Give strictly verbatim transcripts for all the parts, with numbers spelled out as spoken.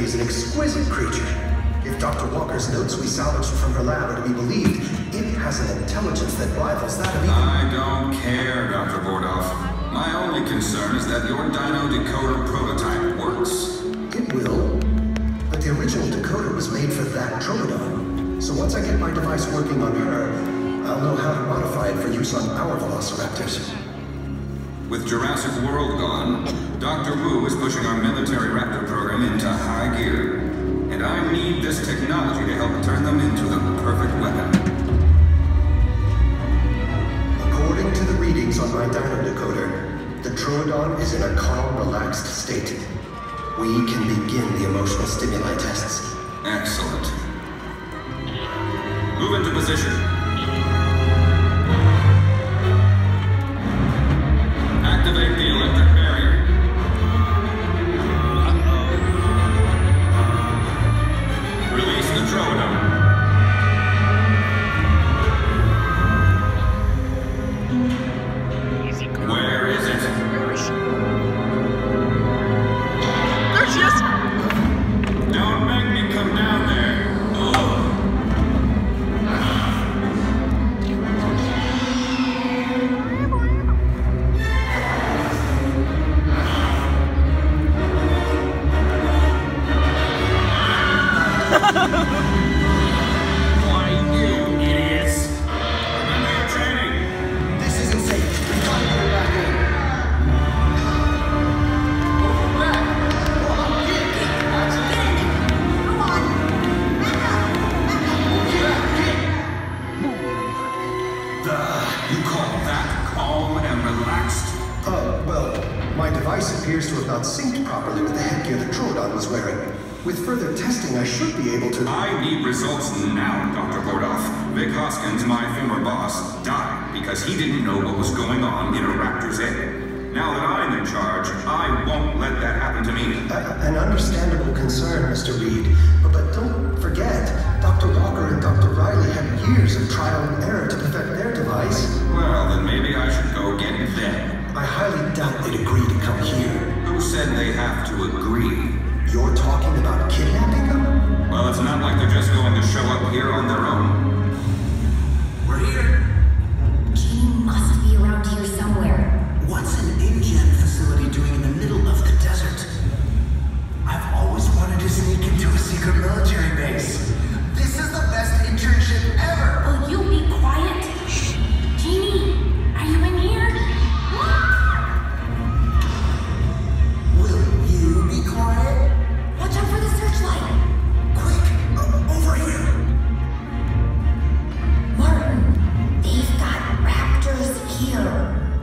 is an exquisite creature. If Doctor Walker's notes we salvaged from her lab are to be believed, it has an intelligence that rivals that of even... I don't care, Doctor Bordoff. My only concern is that your Dino Decoder prototype works. It will, but the original decoder was made for that Troodon. So once I get my device working on her, I'll know how to modify it for use on our velociraptors. With Jurassic World gone, Doctor Wu is pushing our military raptor program into high gear. And I need this technology to help turn them into the perfect weapon. According to the readings on my Dino Decoder, the Troodon is in a calm, relaxed state. We can begin the emotional stimuli tests. Excellent. Move into position. Activate the electric barrier. Release the Troodon. Where is it? There she is! Don't make me come down there. Ugh. Why, you idiots! Remember your training! This isn't safe. We've got to get her back in. Over back! Come on, get it! That's it! Come on! Back up! Back up! Get up! Get! Duh, you call that calm and relaxed? Uh, well, my device appears to have not synced properly with the headgear the Troodon was wearing. With further testing, I should be able to... I need results now, Doctor Bordoff. Vic Hoskins, my former boss, died because he didn't know what was going on in a raptor's egg. Now that I'm in charge, I won't let that happen to me. Uh, an understandable concern, Mister Reed. But, but don't forget, Doctor Walker and Doctor Riley had years of trial and error to perfect their device. Well, then maybe I should go get them. I highly doubt they'd agree to come here. Who said they have to agree? You're talking about kidnapping them? Well, it's not like they're just going to show up here on their own. We're here. Jeannie must be around here somewhere. What's an InGen facility doing in the middle of the desert? I've always wanted to sneak into a secret military base. This is the best internship ever! Will you be quiet? Shh. Jeannie, are you in here? Will you be quiet? Watch out for the searchlight. Quick, uh, over here. Martin, they've got raptors here.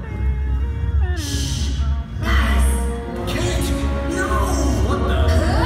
Shh. Guys. Kate! No! What the?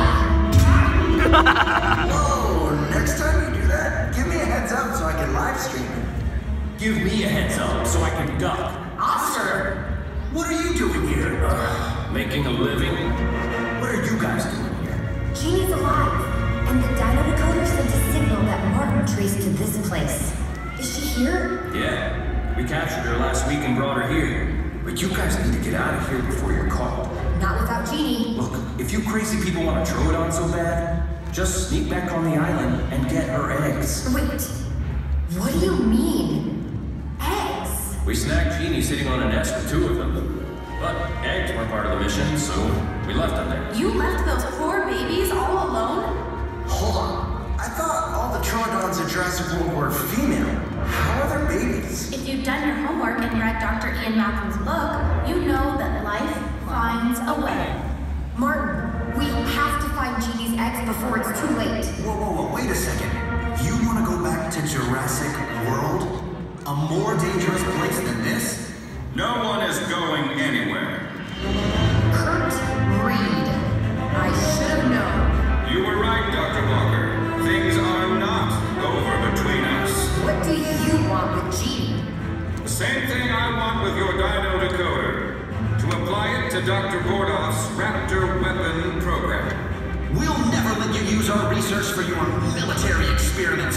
Whoa, next time you do that, give me a heads up so I can live stream it. Give me a heads up so I can duck. Officer! What are you doing here? Uh, making a living? What are you guys doing here? Jeannie's alive, and the Dino Decoder sent a signal that Martin traced to this place. Is she here? Yeah. We captured her last week and brought her here. But you guys need to get out of here before you're caught. Not without Jeannie. Look, if you crazy people want to Troodon so bad, just sneak back on the island and get her eggs. Wait, what do you mean? Eggs? We snagged Jeannie sitting on a nest with two of them. But eggs weren't part of the mission, so we left them there. You left those poor babies all alone? Hold on. I thought all the Troodons in Jurassic World were female. How are their babies? If you've done your homework and read Doctor Ian Malcolm's book, you know that life finds a way. Martin, we have to find Jeannie's eggs before it's too late. Whoa, whoa, whoa, wait a second. You want to go back to Jurassic World? A more dangerous place than this? No one is going anywhere. Kurt Reed. I should have known. You were right, Doctor Walker. Things are not over between us. What do you want with Jeannie? The same thing I want with your Dino Decoder. To apply it to Doctor Bordoff's Raptor Weapon Program. We'll never let you use our research for your military experiments.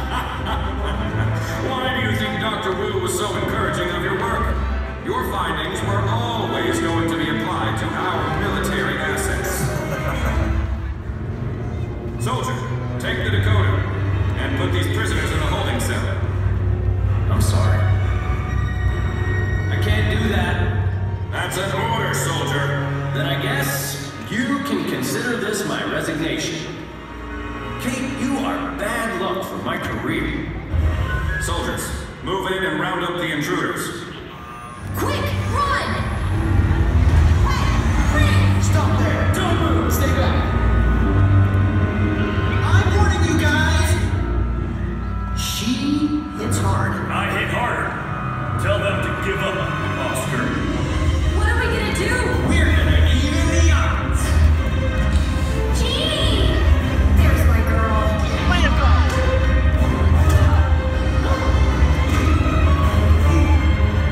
Why do you think Doctor Wu was so encouraging of your work? Your findings were always going to be applied to our military assets. Soldier, take the decoder and put these prisoners in the holding cell. I'm sorry. I can't do that. That's an order, soldier. Then I guess you can consider this my resignation. Kate, you are bad luck for my career. Soldiers, move in and round up the intruders. Quick, run! Wait, Stop there! Don't move! Stay back! I'm warning you guys! She hits hard. I hit harder. Tell them to give up, Oscar. what are we gonna do? We're gonna eat in the eyes! Jeannie! There's my girl. Way to go!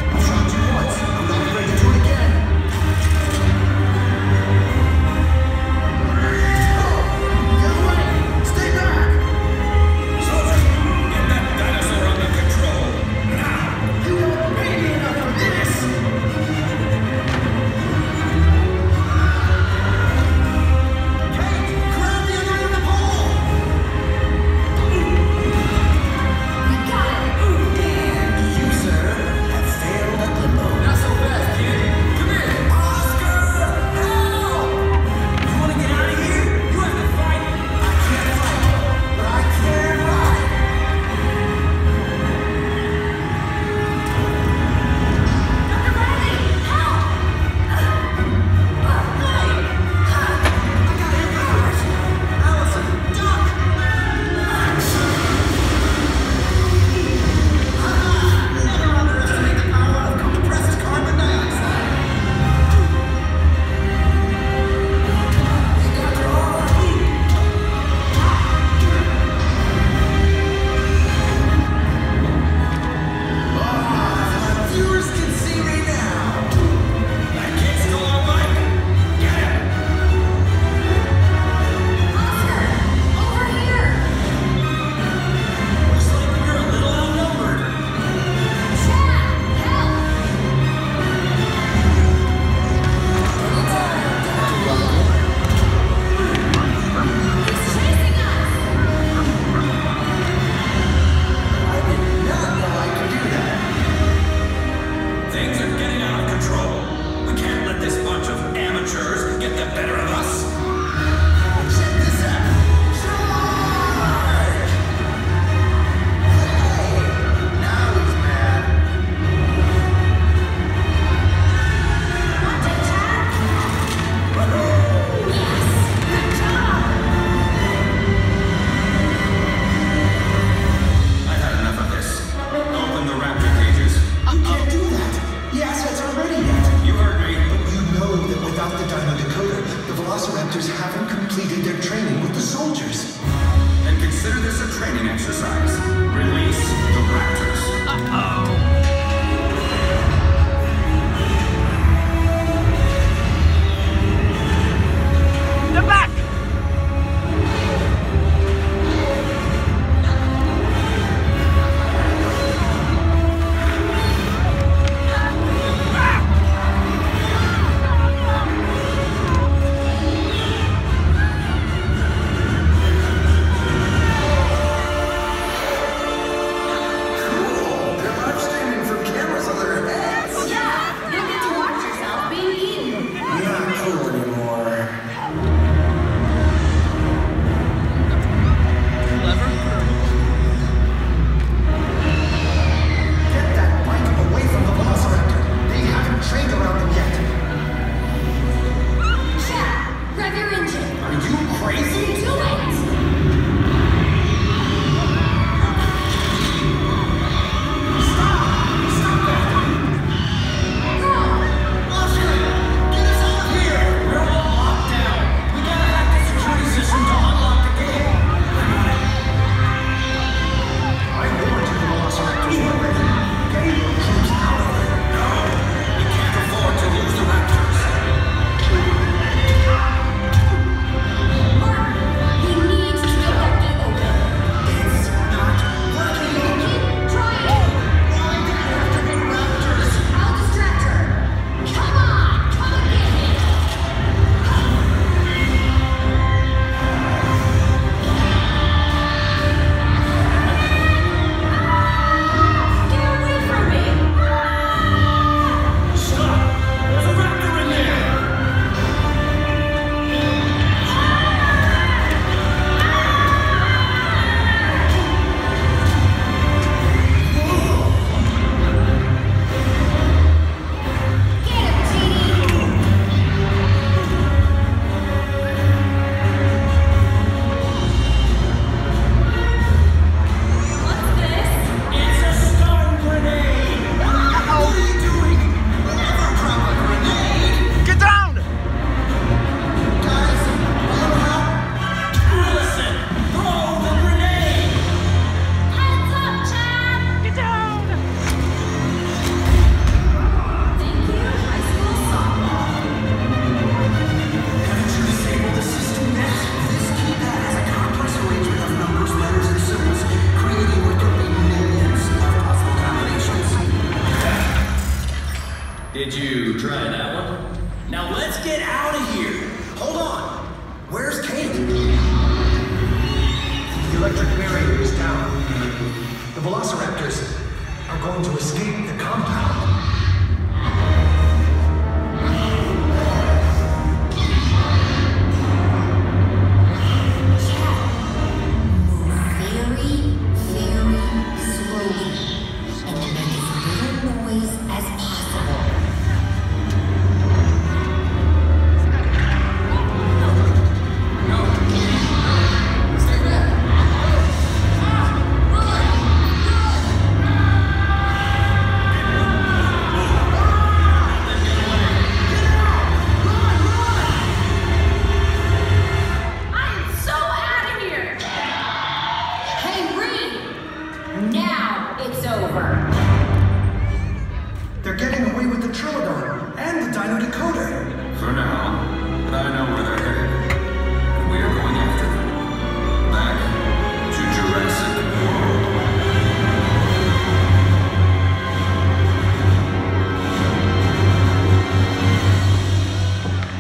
The velociraptors are going to escape the compound.